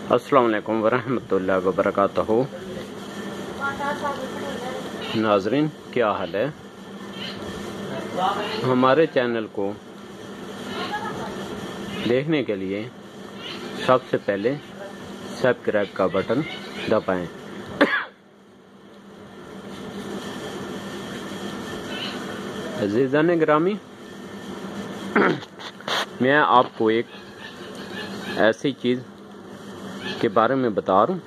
अस्सलाम वालेकुम वरहमतुल्लाहि वबरकातुहू। नाज़रीन, क्या हाल है? हमारे चैनल को देखने के लिए सबसे पहले सब्सक्राइब का बटन दबाएं। अज़ीज़ान गिरामी, मैं आपको एक ऐसी चीज़ के बारे में बता रहा हूँ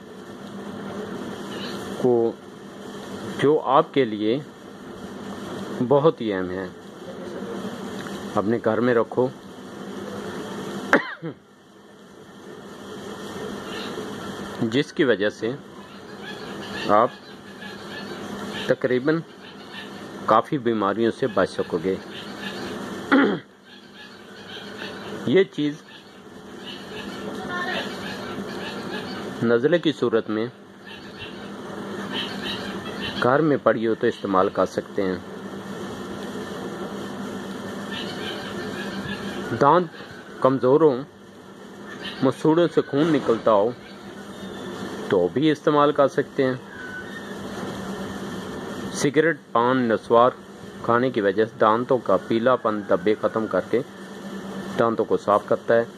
को जो आपके लिए बहुत ही अहम है। अपने घर में रखो, जिसकी वजह से आप तकरीबन काफ़ी बीमारियों से बच सकोगे। ये चीज़ नज़ले की सूरत में घर में पड़ी हो तो इस्तेमाल कर सकते हैं। दांत कमज़ोर हो, मसूड़ों से खून निकलता हो तो भी इस्तेमाल कर सकते हैं। सिगरेट, पान, नस्वार खाने की वजह से दांतों का पीलापन, धब्बे ख़त्म करके दांतों को साफ करता है।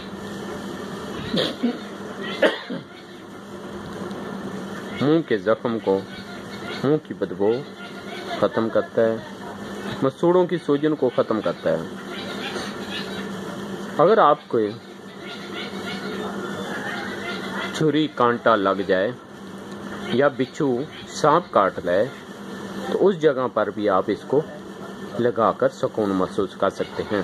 मुंह के जख्म को, मुंह की बदबू ख़त्म करता है। मसूड़ों की सूजन को ख़त्म करता है। अगर आपको छुरी कांटा लग जाए या बिच्छू सांप काट ले तो उस जगह पर भी आप इसको लगाकर सुकून महसूस कर सकते हैं।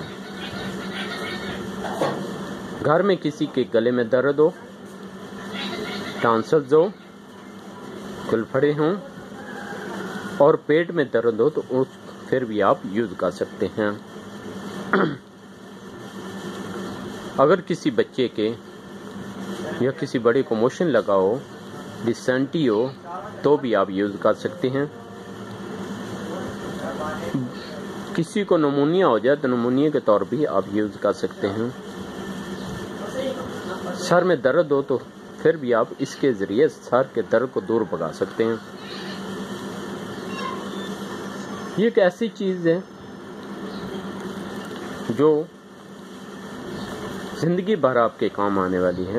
घर में किसी के गले में दर्द हो, टॉन्सिल्स हो, गलफड़े हों और पेट में दर्द हो तो फिर भी आप यूज कर सकते हैं। अगर किसी बच्चे के या किसी बड़े को मोशन लगा हो, डिसेंटी हो तो भी आप यूज कर सकते हैं। किसी को निमोनिया हो जाए तो निमोनिया के तौर भी आप यूज कर सकते हैं। सर में दर्द हो तो फिर भी आप इसके जरिए सर के दर्द को दूर भगा सकते हैं। ये एक ऐसी चीज है जो जिंदगी भर आपके काम आने वाली है।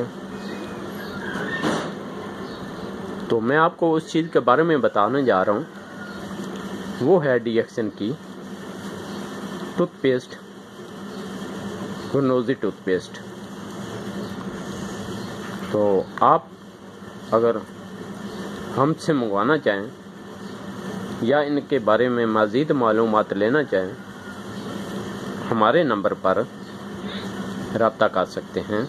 तो मैं आपको उस चीज के बारे में बताने जा रहा हूं। वो है डीएक्सन की टूथपेस्ट, गुरनोजी टूथपेस्ट। तो आप अगर हमसे मंगवाना चाहें या इनके बारे में मज़ीद मालूमात लेना चाहें, हमारे नंबर पर रब्ता कर सकते हैं।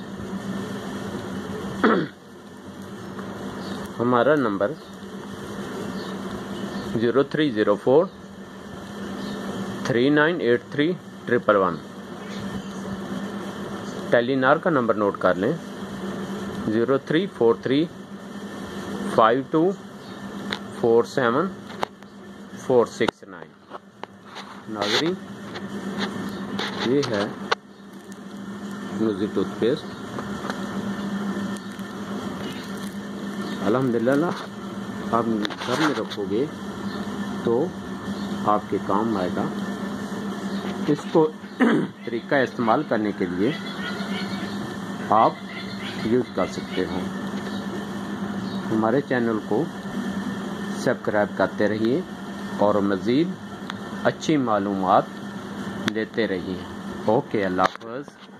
हमारा नंबर 0304 3983 111। टेलीनार का नंबर नोट कर लें, 0343 5247 469। नाज़रीन, ये है गुरनोजी टूथपेस्ट। अल्हम्दुलिल्लाह आप घर में रखोगे तो आपके काम आएगा। इसको तरीका इस्तेमाल करने के लिए आप यूज कर सकते हो। हमारे चैनल को सब्सक्राइब करते रहिए और मज़ीद अच्छी मालूमात लेते रहिए। ओके, अल्लाह हाफ़िज़।